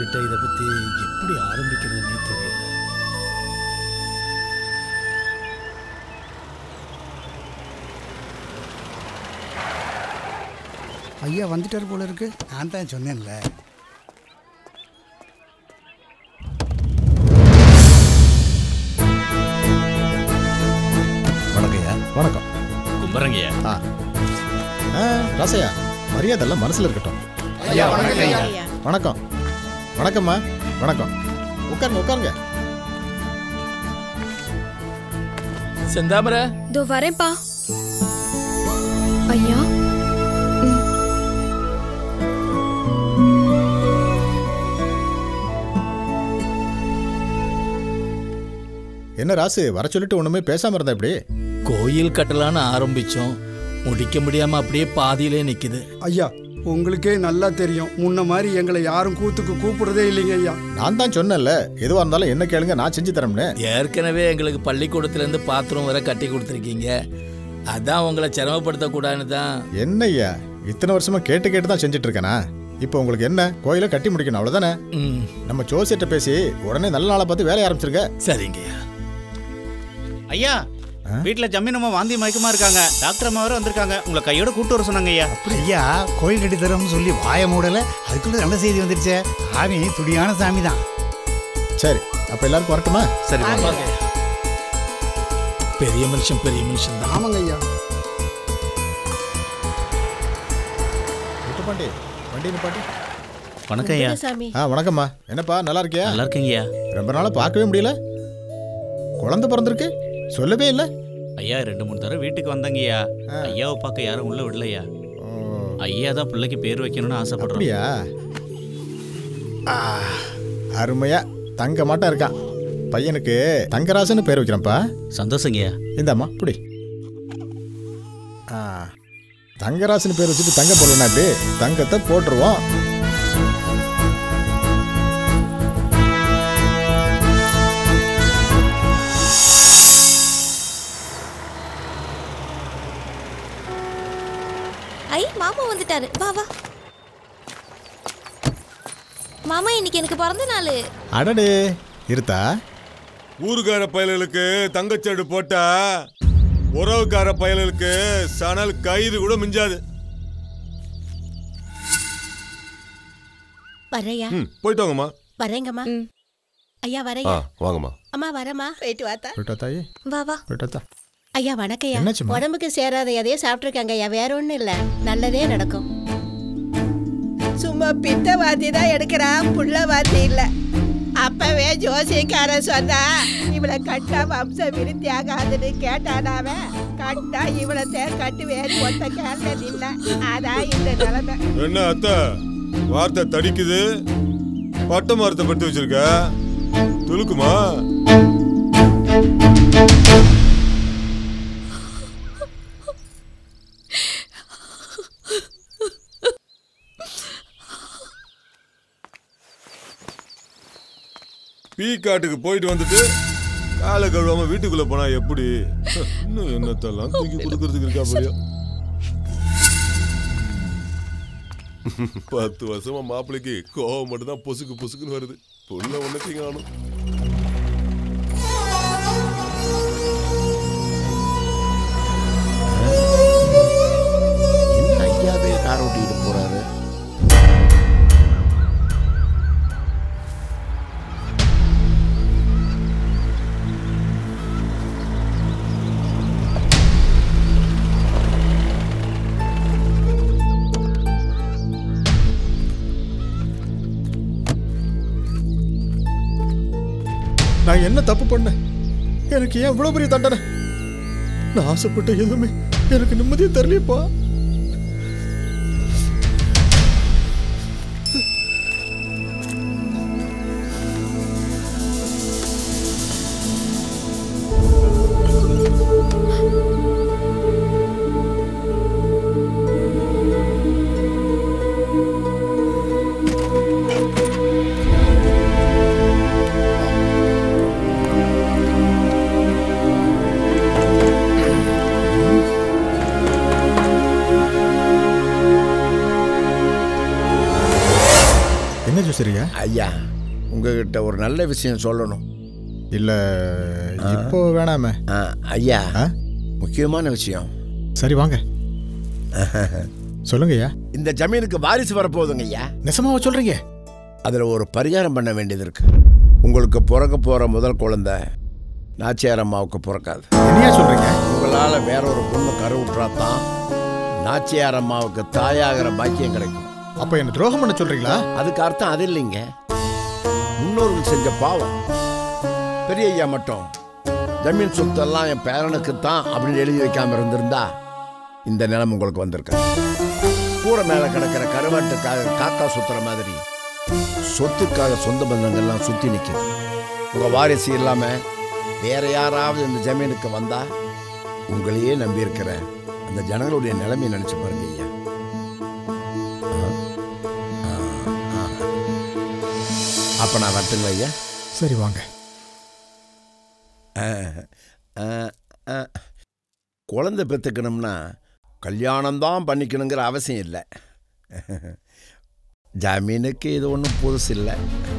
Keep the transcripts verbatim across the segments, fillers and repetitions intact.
கிட்ட இதை பத்தி எப்படி ஆரம்பிக்கிறதுனே தெரியல. ஐயா வந்துட்டார் போல இருக்கு. நான் தான் சொன்னேன்ல. வணக்கம்யா. வணக்கம். கும்பரங்கய்யா. ஆ ராசையா, மரியாதைலாம் மனசுல இருக்கட்டும். வணக்கம். வணக்கம்மா. வணக்கம். உட்காருங்க உட்காருங்க. செந்தாமர தோ வரேன்ப்பா. ஐயா என்ன ராசு, வர சொல்லிட்டு ஒண்ணுமே பேசாம இருந்தா இப்படி? கோயில் கட்டலான்னு ஆரம்பிச்சோம், முடிக்க முடியாம அப்படியே பாதியிலே நிக்குது. ஐயா உங்களுக்கே நல்லா தெரியும், முன்ன மாதிரி எங்களை யாரும் கூத்துக்கு கூப்பிடுறதே இல்லைங்க ஐயா. நான் தான் சொன்னேன்ல, எதுவா இருந்தாலும் என்ன கேளுங்க, நான் செஞ்சு தரேன்னு. ஏற்கனவே எங்களுக்கு பள்ளிக்கூடத்துல இருந்து பாத்ரூம் வரை கட்டி கொடுத்துருக்கீங்க, அதான் உங்களை சிரமப்படுத்த கூடாதுன்னு தான். என்ன ஐயா, இத்தனை வருஷமா கேட்டு கேட்டு தான் செஞ்சுட்டு இருக்கேனா? இப்போ உங்களுக்கு என்ன, கோயிலை கட்டி முடிக்கணும் அவ்வளவுதானே? நம்ம ஜோசியர்ட்ட பேசி உடனே நல்ல நாளை பார்த்து வேலையை ஆரம்பிச்சிருங்க. சரிங்க ஐயா. வீட்டுல ஜமீனம்மா வாந்தி மயக்கமா இருக்காங்க, டாக்டர் அம்மா வர வந்திருக்காங்க, உங்களை கையோட கூட்டு வர சொன்னாங்க ஐயா. ஐயா கோயில் கட்டி தரோம்னு சொல்லி வாய மூடல, அதுக்குள்ள நல்ல செய்தி வந்துருச்சே. சாமி துடியான சாமி தான். சரி அப்ப எல்லாருக்கும் வரட்டுமா? சரி பெரிய மனுஷன் பெரிய மனுஷன் தான். ஆமாங்க ஐயா. பாண்டி வண்டி பாண்டி. வணக்கம் ஐயா. ஆ வணக்கம்மா. என்னப்பா நல்லா இருக்கியா? நல்லா இருக்கீங்க ஐயா. ரொம்ப நாளா பார்க்கவே முடியல. குழந்தை பிறந்திருக்கு, சொல்லவே இல்லை. ஐயா ரெண்டு மூணு தடவை வீட்டுக்கு வந்தாங்கய்யா, ஐயாவை பார்க்க யாரும் உள்ள விடலையா. ஐயா தான் பிள்ளைக்கு பேர் வைக்கணும்னு ஆசைப்படுறோம். அப்படியா? அருமையா தங்க மாட்டா இருக்கான். பையனுக்கு தங்கராசன்னு பேர் வைக்கிறேன்ப்பா. சந்தோஷங்கய்யா. இந்தாம்மா புடி. தங்கராசன் பேர் வச்சுட்டு தங்க போடலன்னா இப்படி தங்கத்தை போட்டுருவோம். ஐ மாமா வந்துட்டாரு, வா வா. மாமா இன்னைக்கு எனக்கு பிறந்த நாள். அடடே இருத்தா. ஊருக்கார பயல்களுக்கு தங்கச்சேடு போட்டா உறவுக்கார பயல்களுக்கு சணல் கயிறு கூட மிஞ்சாது. வரையா? போயிட்டு வாங்கம்மா. வரேங்கம்மா. ஐயா வரையா? வாங்கம்மா. அம்மா வரமா. போயிட்டு வாத்தா. போயிட்டா தாயே. வா வா. போயிட்டா. ஐயா வணக்கம்யா. என்னாச்சும்மா? உடம்புக்கு சேராத எதையோ சாப்பிட்டுருக்காங்க ஐயா, வேற ஒன்றும் இல்லை, நல்லதே நடக்கும். சும்மா பித்த வாத்தி தான் எடுக்கிறா, புள்ள வாத்தி இல்லை. அப்பவே ஜோசியக்காரன் சொன்னா இவளை கட்டா வம்ச விருத்தி ஆகாதுன்னு கேட்டானாவே. கட்டா இவளை தேர் கட்டு வேறு ஒத்த கேள்வி இல்லை, அதான் இந்த நிலைமை. என்ன அத்தை வார்த்தை தடிக்குது, பட்ட மரத்தை பட்டு வச்சிருக்க, துளுக்குமா? பீ காட்டுக்கு போயிட்டு வந்துட்டு காலை கழுவாம வீட்டுக்குள்ள போனா எப்படி? இன்னும் என்னத்தெல்லாம் தூக்கி கொடுக்கறதுக்கு இருக்கா போலியோ. பத்து வருஷமா மாப்பிள்ளைக்கு கோவம் மட்டும் தான் பொசுக்கு பொசுக்குன்னு வருது, பொண்ணு ஒன்னத்தையும் காணும். என்ன ஐயாவே கார் ஓட்டிட்டு போறாரு? நான் என்ன தப்பு பண்ணேன்? எனக்கு ஏன் இவ்வளவு பெரிய தண்டனை? நான் ஆசைப்பட்ட எதுவுமே எனக்கு நிம்மதியை தரலையப்பா. என்ன ஜோசியரியா? ஐயா உங்ககிட்ட ஒரு நல்ல விஷயம் சொல்லணும். இல்லை இப்போ வேணாமே. ஆ, ஐயா முக்கியமான விஷயம். சரி வாங்க சொல்லுங்க ஐயா. இந்த ஜமீனுக்கு வாரிசு வரப்போகுதுங்க ஐயா. நெசமாவா சொல்றீங்க? அதில் ஒரு பரிகாரம் பண்ண வேண்டியது இருக்கு. உங்களுக்கு பிறக்க போகிற முதல் குழந்தை நாச்சியார் அம்மாவுக்கு பிறக்காது. என்னையா சொல்றீங்க? உங்களால் வேற ஒரு பொண்ணு கருவுற்றாதான் நாச்சியார் அம்மாவுக்கு தாயாகிற பாக்கியம் கிடைக்கும். அப்போ என்ன துரோகம் பண்ண சொல்றீங்களா? அதுக்கு அர்த்தம் அது இல்லைங்க. முன்னோர்கள் செஞ்ச பாவம். பெரிய ஐயா மட்டும் ஜமீன் சொத்தெல்லாம் என் பேரனுக்கு தான் அப்படின்னு எழுதி வைக்காம இருந்திருந்தா இந்த நிலம் உங்களுக்கு வந்திருக்க. கூரை மேலே கிடக்கிற கருவாட்டுக்காக காக்கா சுத்துற மாதிரி சொத்துக்காக சொந்த பந்தங்கள்லாம் சுத்தி நிற்குது. உங்க வாரிசு இல்லாம வேற யாராவது இந்த ஜமீனுக்கு வந்தா உங்களையே நம்பி இருக்கிற அந்த ஜனங்களுடைய நிலைமையை நினைச்சு பாருங்க ஐயா. அப்ப நான் வரட்டுங்களா ஐயா? சரி வாங்க. குழந்தை பெற்றுக்கணும்னா கல்யாணம்தான் பண்ணிக்கணுங்கிற அவசியம் இல்லை. ஜமீனுக்கு இது ஒன்றும் புதுசு இல்லை.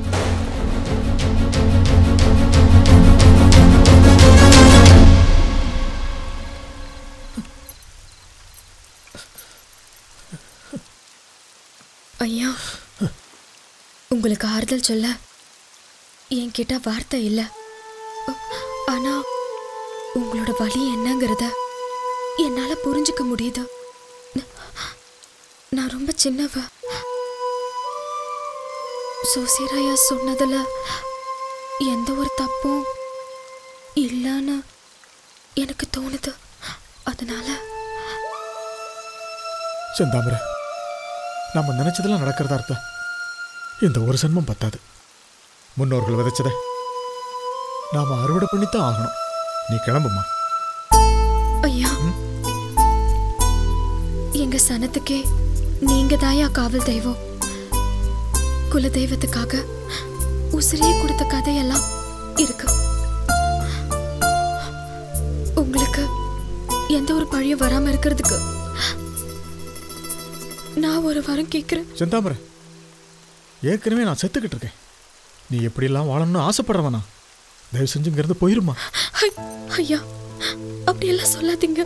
ஐயா, உங்களுக்கு ஆறுதல் சொல்ல என்கிட்ட வார்த்தை இல்லை. ஆனா உங்களோட வலி என்னங்கிறத என்னால புரிஞ்சுக்க முடியுது. நான் ரொம்ப சின்னவ. சோசியராயா சொன்னதுல எந்த ஒரு தப்பும் இல்லைன்னு எனக்கு தோணுது. அதனால செந்தாமரை, நம்ம நினைச்சதெல்லாம் நடக்கிறதா அர்த்தம் இந்த ஒரு சன்மம் பத்தாது. முன்னோர்கள் விதைச்சதை நாம அறுவடை பண்ணித்தான் ஆகணும். நீ கிளம்புமா. ஐயா, எங்க சனத்துக்கே நீங்க தாயா காவல் தெய்வம். குல தெய்வத்துக்காக உசிரியே கொடுத்த கதையெல்லாம் இருக்கு. உங்களுக்கு எந்த ஒரு பழியும் வராம இருக்கிறதுக்கு நான் ஒரு வாரம் கேட்கிறேன். செந்தாமரை, ஏற்கனவே நான் செத்துக்கிட்டு இருக்கேன். நீ எப்படியெல்லாம் வாழணும்னு ஆசைப்படுறவனா? தயவு செஞ்சுங்கிறது போயிருமா. ஐயா, அப்படியெல்லாம் சொல்லாதீங்க.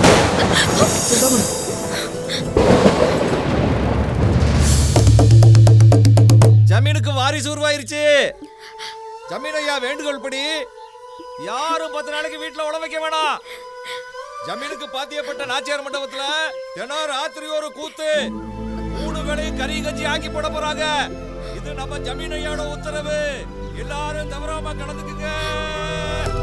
ஜமீனுக்கு வாரிசு உருவாயிருச்சு. ஜமீன் ஐயா வேண்டுகோள் படி யாரும் பத்து நாளைக்கு வீட்டுல உழ வைக்க வேணாம். ஜமீனுக்கு பாத்தியப்பட்ட நாச்சியார் மண்டபத்துல தினம் ராத்திரி ஒரு கூத்து, மூணு வேளையும் கறி கஞ்சி ஆக்கி போட போறாங்க. இது நம்ம ஜமீன் ஐயாவோட உத்தரவு. எல்லாரும் தவறாம கலந்துக்குங்க.